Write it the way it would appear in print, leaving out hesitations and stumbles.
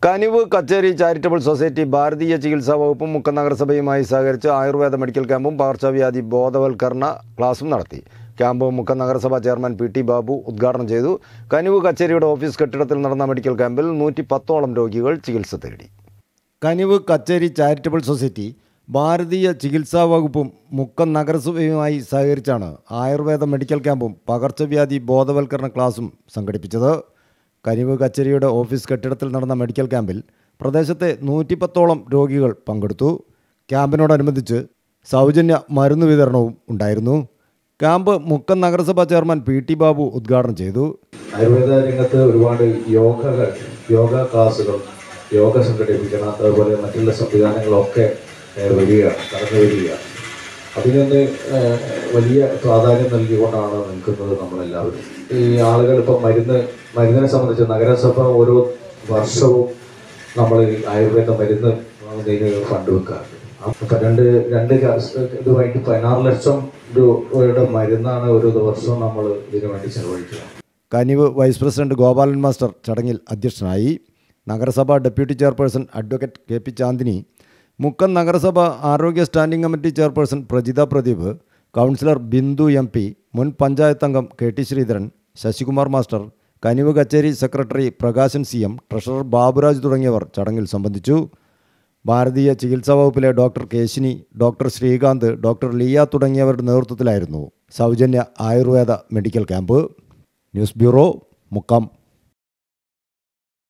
കനിവ് കച്ചേരി charitable society ഭാരതീയ ചികിത്സാ വകുപ്പും മുക്കം നഗരസഭയുമായി സഹകരിച്ച് ആയുർവേദ മെഡിക്കൽ ക്യാമ്പും പകർച്ചവ്യാധി ബോധവൽക്കരണ ക്ലാസും നടത്തി. ക്യാമ്പ് മുക്കം നഗരസഭാ ചെയർമാൻ പി.ടി. ബാബു ഉദ്ഘാടനം ചെയ്തു. കനിവ് കച്ചേരിയുടെ ഓഫീസ് കെട്ടിടത്തിൽ നടന്ന മെഡിക്കൽ ക്യാമ്പിൽ 110ഓളം രോഗികൾ ചികിത്സ തേടി. കനിവ് കച്ചേരി ചാരിറ്റബിൾ സൊസൈറ്റി ഭാരതീയ ചികിത്സാ വകുപ്പും മുക്കം നഗരസഭയുമായി സഹകരിച്ചാണ് ആയുർവേദ മെഡിക്കൽ ക്യാമ്പും പകർച്ചവ്യാധി ബോധവൽക്കരണ ക്ലാസും സംഘടിപ്പിച്ചത്. കനിവ് കച്ചേരിയുടെ ഓഫീസ് കെട്ടിടത്തിൽ നടന്ന മെഡിക്കൽ ക്യാമ്പിൽ പ്രദേശത്തെ 110ഓളം രോഗികൾ പങ്കെടുത്തു. ക്യാമ്പിനോടനുബന്ധിച്ച് സൗജന്യ മരുന്ന് വിതരണവും ഉണ്ടായിരുന്നു. ക്യാമ്പ് മുക്കം നഗരസഭാ ചെയർമാൻ പി.ടി. ബാബു ഉദ്ഘാടനം ചെയ്തു. ആയുർവേദ രംഗത്ത് ഒരുപാട് യോഗ ക്ലാസുകൾ സംഘടിപ്പിക്കണം, അതുപോലെ മറ്റുള്ള സംവിധാനങ്ങളൊക്കെ കടന്നു വരികയാണ്. അതിനൊന്ന് വലിയ പ്രാധാന്യം നൽകിക്കൊണ്ടാണ് നിൽക്കുന്നത് നമ്മളെല്ലാവരും. ഈ ആളുകൾ ഇപ്പം മരുന്നിനെ സംബന്ധിച്ച് നഗരസഭ ഓരോ വർഷവും നമ്മൾ ആയുർവേദ മരുന്ന് ഫണ്ട് വെക്കാറുണ്ട്. അപ്പം രണ്ട് ഇതുമായിട്ട് 16 ലക്ഷം രൂപയുടെ മരുന്നാണ് ഓരോ വർഷവും നമ്മൾ ഇതിനു വേണ്ടി ചെലവഴിക്കുക. കനിവ് വൈസ് പ്രസിഡന്റ് ഗോപാലൻ മാസ്റ്റർ ചടങ്ങിൽ അധ്യക്ഷനായി. നഗരസഭ deputy chairperson advocate K P. Chandini, Mukkam നഗരസഭ ആരോഗ്യ standing committee chairperson Prajitha Pradeep, councillor Bindu M P., മുൻ പഞ്ചായത്ത് അംഗം കെ.ടി. ശ്രീധരൻ, ശശികുമാർ മാസ്റ്റർ, കനിവ് കച്ചേരി secretary Prakashan CM, treasurer Baburaj തുടങ്ങിയവർ ചടങ്ങിൽ സംബന്ധിച്ചു. ഭാരതീയ ചികിത്സാ വകുപ്പിലെ doctor Keshini, doctor Srikanth, doctor Liya തുടങ്ങിയവരുടെ നേതൃത്വത്തിലായിരുന്നു സൗജന്യ Ayurveda medical camp. News bureau, Mukkam.